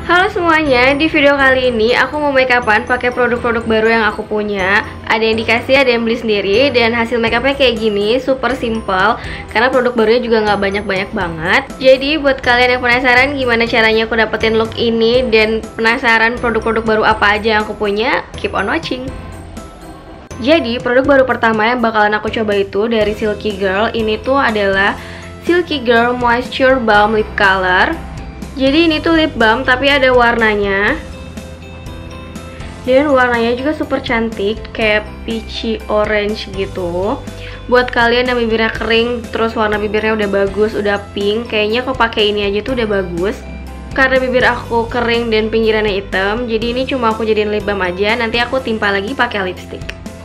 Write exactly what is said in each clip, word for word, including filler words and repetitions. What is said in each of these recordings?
Halo semuanya, di video kali ini aku mau make upan pakai produk-produk baru yang aku punya. Ada yang dikasih, ada yang beli sendiri. Dan hasil make upnya kayak gini, super simple. Karena produk barunya juga nggak banyak-banyak banget. Jadi buat kalian yang penasaran gimana caranya aku dapetin look ini, dan penasaran produk-produk baru apa aja yang aku punya, keep on watching. Jadi produk baru pertama yang bakalan aku coba itu dari Silky Girl. Ini tuh adalah Silky Girl Moisture Balm Lip Color. Jadi ini tuh lip balm tapi ada warnanya. Dan warnanya juga super cantik, kayak peachy orange gitu. Buat kalian yang bibirnya kering, terus warna bibirnya udah bagus, udah pink, kayaknya kalau pakai ini aja tuh udah bagus. Karena bibir aku kering dan pinggirannya hitam, jadi ini cuma aku jadiin lip balm aja. Nanti aku timpa lagi pakai lipstick.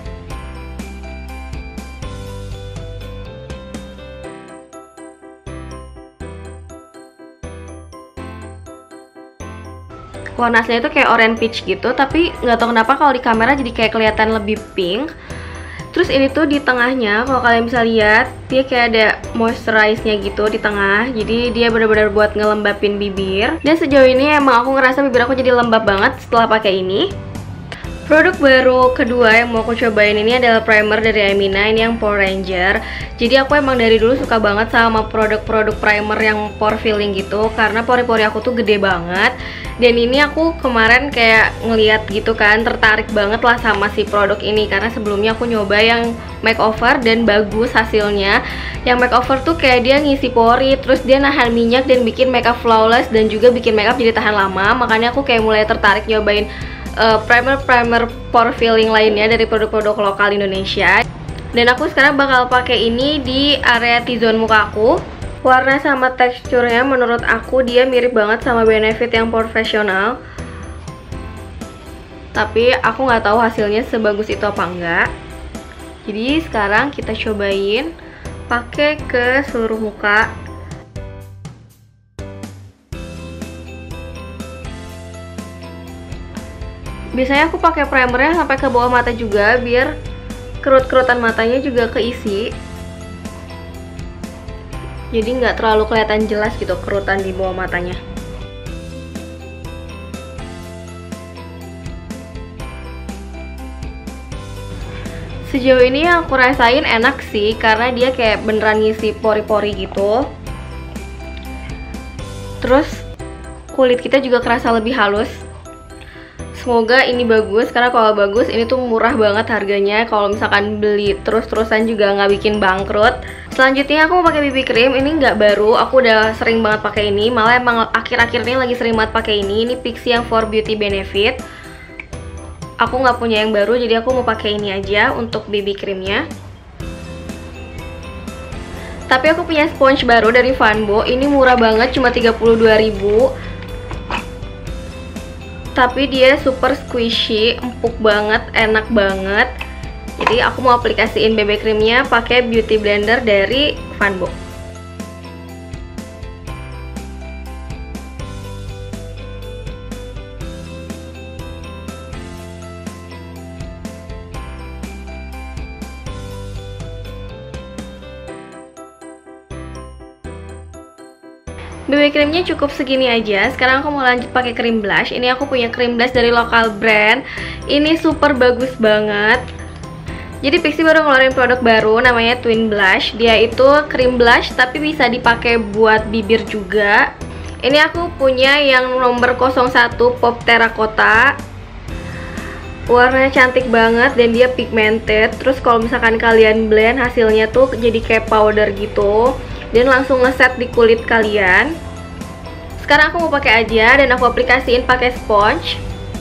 Warna aslinya itu kayak orange peach gitu, tapi nggak tahu kenapa kalau di kamera jadi kayak kelihatan lebih pink. Terus ini tuh di tengahnya, kalau kalian bisa lihat, dia kayak ada moisturize-nya gitu di tengah. Jadi dia benar-benar buat ngelembapin bibir. Dan sejauh ini emang aku ngerasa bibir aku jadi lembab banget setelah pakai ini. Produk baru kedua yang mau aku cobain ini adalah primer dari Amina, ini yang Pore Ranger. Jadi aku emang dari dulu suka banget sama produk-produk primer yang pore filling gitu, karena pori-pori aku tuh gede banget. Dan ini aku kemarin kayak ngeliat gitu kan, tertarik banget lah sama si produk ini, karena sebelumnya aku nyoba yang makeover dan bagus hasilnya. Yang makeover tuh kayak dia ngisi pori, terus dia nahan minyak dan bikin makeup flawless, dan juga bikin makeup jadi tahan lama. Makanya aku kayak mulai tertarik nyobain primer-primer uh, pore filling lainnya dari produk-produk lokal Indonesia. Dan aku sekarang bakal pakai ini di area T-zone muka aku. Warna sama teksturnya menurut aku dia mirip banget sama Benefit yang profesional. Tapi aku nggak tahu hasilnya sebagus itu apa enggak. Jadi sekarang kita cobain pakai ke seluruh muka. Biasanya aku pakai primernya sampai ke bawah mata juga, biar kerut-kerutan matanya juga keisi. Jadi nggak terlalu kelihatan jelas gitu kerutan di bawah matanya. Sejauh ini yang aku rasain enak sih, karena dia kayak beneran ngisi pori-pori gitu. Terus kulit kita juga kerasa lebih halus. Semoga ini bagus, karena kalau bagus ini tuh murah banget harganya. Kalau misalkan beli terus-terusan juga nggak bikin bangkrut. Selanjutnya aku mau pakai B B cream. Ini nggak baru, aku udah sering banget pakai ini. Malah emang akhir-akhir ini lagi sering banget pakai ini. Ini Pixi yang For Beauty Benefit. Aku nggak punya yang baru, jadi aku mau pakai ini aja untuk B B creamnya. Tapi aku punya sponge baru dari Vanbo. Ini murah banget, cuma tiga puluh dua ribu. Tapi dia super squishy, empuk banget, enak banget. Jadi aku mau aplikasiin B B creamnya pakai beauty blender dari Vanbo. B B creamnya cukup segini aja. Sekarang aku mau lanjut pakai cream blush. Ini aku punya cream blush dari lokal brand. Ini super bagus banget. Jadi Pixi baru ngeluarin produk baru namanya Twin Blush. Dia itu cream blush tapi bisa dipakai buat bibir juga. Ini aku punya yang nomor nol satu Pop Terracotta. Warnanya cantik banget dan dia pigmented. Terus kalau misalkan kalian blend, hasilnya tuh jadi kayak powder gitu. Dan langsung ngeset di kulit kalian. Sekarang aku mau pakai aja dan aku aplikasiin pakai sponge.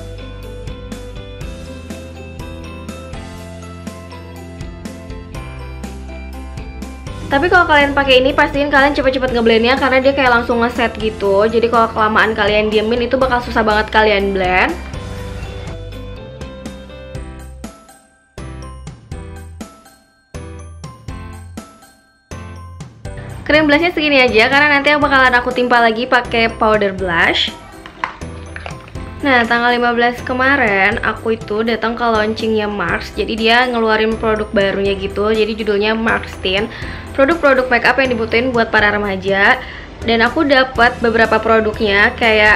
Tapi kalau kalian pakai ini, pastiin kalian cepet-cepet ngeblendnya karena dia kayak langsung ngeset gitu. Jadi kalau kelamaan kalian diemin itu bakal susah banget kalian blend. Cream blushnya segini aja, karena nanti yang bakalan aku timpa lagi pakai powder blush. Nah, tanggal lima belas kemarin aku itu datang ke launchingnya Marks. Jadi dia ngeluarin produk barunya gitu. Jadi judulnya Marks Teen. Produk-produk makeup yang dibutuhin buat para remaja. Dan aku dapat beberapa produknya kayak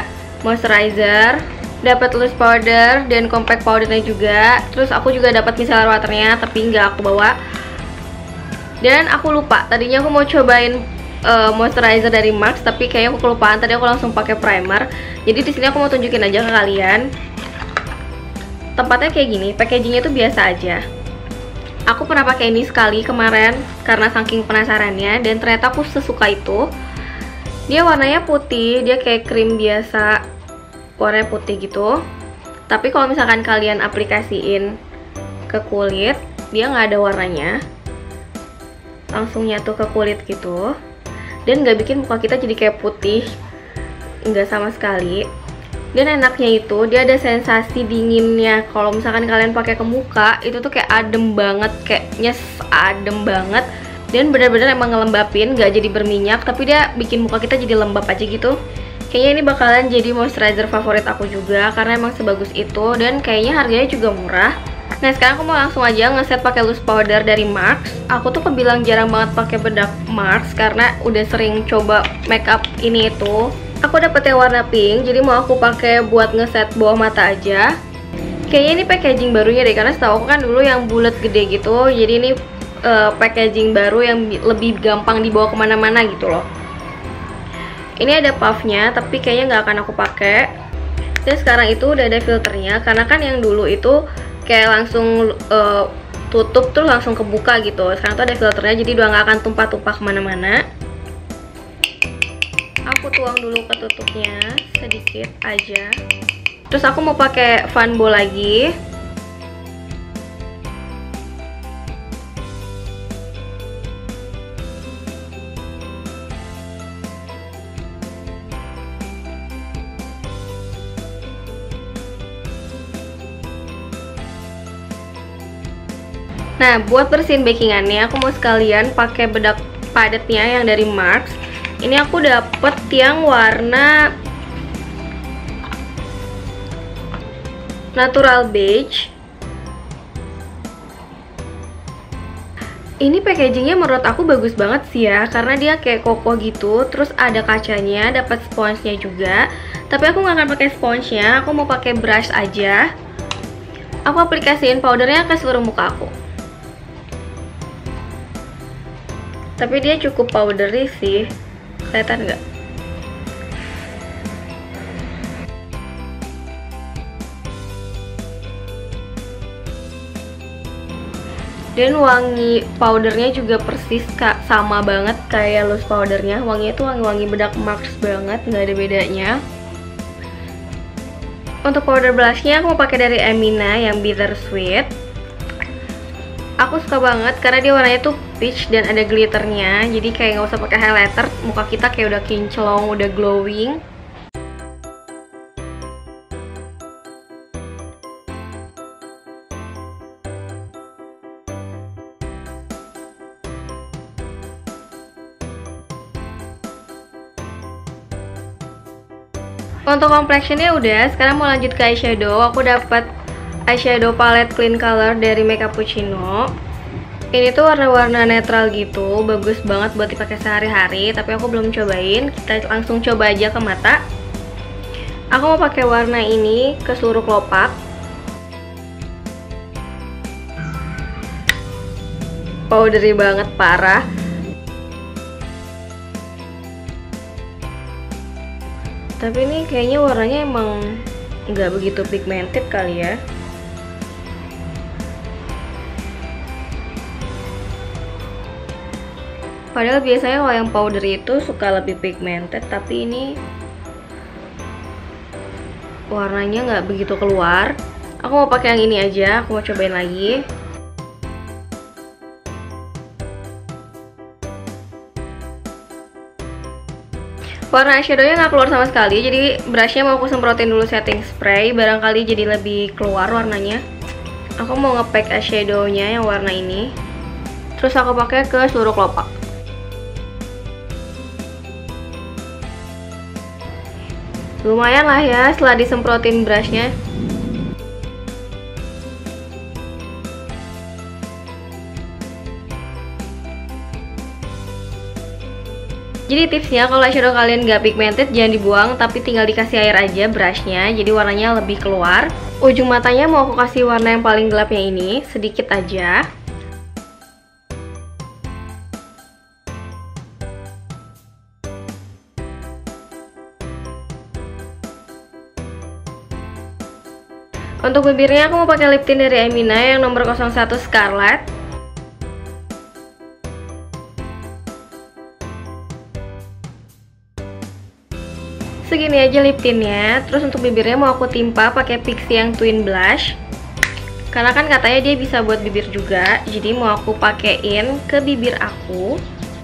moisturizer, dapat loose powder dan compact powdernya juga. Terus aku juga dapat micellar waternya, tapi nggak aku bawa. Dan aku lupa, tadinya aku mau cobain uh, moisturizer dari Marks, tapi kayaknya aku kelupaan. Tadi aku langsung pakai primer. Jadi di sini aku mau tunjukin aja ke kalian. Tempatnya kayak gini, packagingnya tuh biasa aja. Aku pernah pakai ini sekali kemarin karena saking penasarannya, dan ternyata aku sesuka itu. Dia warnanya putih, dia kayak krim biasa, warnanya putih gitu. Tapi kalau misalkan kalian aplikasiin ke kulit, dia nggak ada warnanya, langsung nyatu ke kulit gitu, dan nggak bikin muka kita jadi kayak putih, nggak sama sekali. Dan enaknya itu dia ada sensasi dinginnya. Kalau misalkan kalian pakai ke muka, itu tuh kayak adem banget, kayak nyes adem banget, dan benar-benar emang ngelembapin, nggak jadi berminyak, tapi dia bikin muka kita jadi lembab aja gitu. Kayaknya ini bakalan jadi moisturizer favorit aku juga karena emang sebagus itu, dan kayaknya harganya juga murah. Nah, sekarang aku mau langsung aja ngeset pakai loose powder dari Marks. Aku tuh kebilang jarang banget pakai bedak Marks karena udah sering coba makeup ini itu. Aku dapetnya warna pink, jadi mau aku pakai buat ngeset bawah mata aja. Kayaknya ini packaging barunya deh, karena setahu aku kan dulu yang bulat gede gitu. Jadi ini uh, packaging baru yang lebih gampang dibawa kemana-mana gitu loh. Ini ada puffnya, tapi kayaknya nggak akan aku pakai. Dan sekarang itu udah ada filternya, karena kan yang dulu itu kayak langsung uh, tutup terus langsung kebuka gitu. Sekarang tuh ada filternya, jadi udah nggak akan tumpah-tumpah kemana-mana. Aku tuang dulu ketutupnya sedikit aja. Terus aku mau pakai fan ball lagi. Nah, buat bersihin backingannya, aku mau sekalian pakai bedak padatnya yang dari Marks. Ini aku dapet yang warna natural beige. Ini packagingnya menurut aku bagus banget sih ya, karena dia kayak kokoh gitu. Terus ada kacanya, dapat sponsnya juga. Tapi aku nggak akan pakai sponsnya, aku mau pakai brush aja. Aku aplikasiin powdernya ke seluruh muka aku. Tapi dia cukup powdery sih. Kelihatan nggak? Dan wangi powdernya juga persis kak, sama banget kayak loose powdernya. Wanginya tuh wangi-wangi bedak Marks banget, nggak ada bedanya. Untuk powder blushnya aku mau pakai dari Emina yang Bittersweet. Aku suka banget karena dia warnanya tuh peach dan ada glitternya, jadi kayak nggak usah pakai highlighter, muka kita kayak udah kinclong, udah glowing. Untuk complexionnya udah, sekarang mau lanjut ke eyeshadow. Aku dapat eyeshadow palette clean color dari Makeup Puccino. Ini tuh warna-warna netral gitu, bagus banget buat dipakai sehari-hari. Tapi aku belum cobain, kita langsung coba aja ke mata. Aku mau pakai warna ini ke seluruh kelopak. Powdery banget, parah. Tapi ini kayaknya warnanya emang nggak begitu pigmented kali ya. Padahal biasanya kalau yang powder itu suka lebih pigmented, tapi ini warnanya nggak begitu keluar. Aku mau pakai yang ini aja, aku mau cobain lagi. Warna eyeshadownya nggak keluar sama sekali, jadi brushnya mau aku semprotin dulu setting spray, barangkali jadi lebih keluar warnanya. Aku mau ngepack eyeshadownya yang warna ini, terus aku pakai ke seluruh kelopak. Lumayan lah ya setelah disemprotin brushnya. Jadi tipsnya kalau eyeshadow kalian nggak pigmented jangan dibuang, tapi tinggal dikasih air aja brushnya, jadi warnanya lebih keluar. Ujung matanya mau aku kasih warna yang paling gelapnya ini, sedikit aja. Untuk bibirnya aku mau pakai lip tint dari Emina yang nomor nol satu Scarlet. Segini aja lip tintnya. Terus untuk bibirnya mau aku timpa pakai Pixi yang twin blush, karena kan katanya dia bisa buat bibir juga. Jadi mau aku pakein ke bibir aku.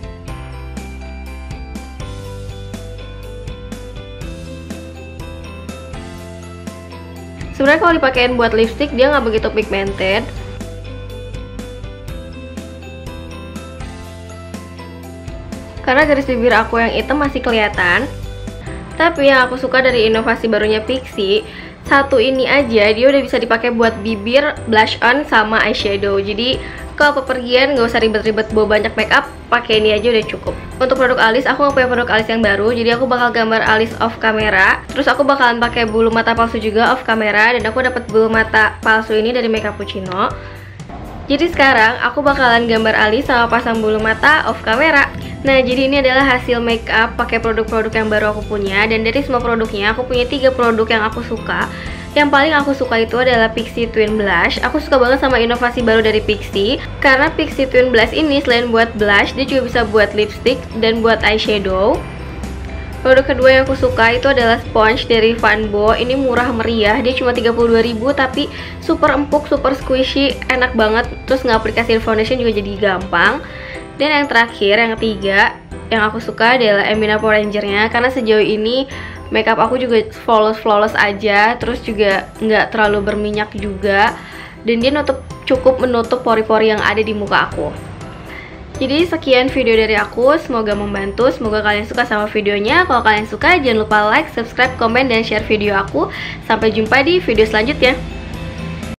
Sebenarnya kalau dipakein buat lipstick dia nggak begitu pigmented. Karena garis bibir aku yang hitam masih kelihatan. Tapi yang aku suka dari inovasi barunya Pixi, satu ini aja dia udah bisa dipakai buat bibir, blush on, sama eyeshadow. Jadi kalau pepergian nggak usah ribet-ribet bawa banyak makeup, pakai ini aja udah cukup. Untuk produk alis, aku nggak punya produk alis yang baru, jadi aku bakal gambar alis off camera. Terus aku bakalan pakai bulu mata palsu juga off camera, dan aku dapat bulu mata palsu ini dari Makeup Puccino. Jadi sekarang aku bakalan gambar alis sama pasang bulu mata off camera. Nah, jadi ini adalah hasil makeup pakai produk-produk yang baru aku punya. Dan dari semua produknya, aku punya tiga produk yang aku suka. Yang paling aku suka itu adalah Pixi Twin Blush. Aku suka banget sama inovasi baru dari Pixi, karena Pixi Twin Blush ini selain buat blush, dia juga bisa buat lipstick dan buat eyeshadow. Produk kedua yang aku suka itu adalah sponge dari Vanbo. Ini murah meriah, dia cuma tiga puluh dua ribu, tapi super empuk, super squishy, enak banget. Terus ngaplikasiin foundation juga jadi gampang. Dan yang terakhir, yang ketiga, yang aku suka adalah Emina Pore Ranger-nya, karena sejauh ini makeup aku juga flawless-flawless aja, terus juga nggak terlalu berminyak juga, dan dia nutup, cukup menutup pori-pori yang ada di muka aku. Jadi sekian video dari aku, semoga membantu, semoga kalian suka sama videonya. Kalau kalian suka, jangan lupa like, subscribe, komen, dan share video aku. Sampai jumpa di video selanjutnya.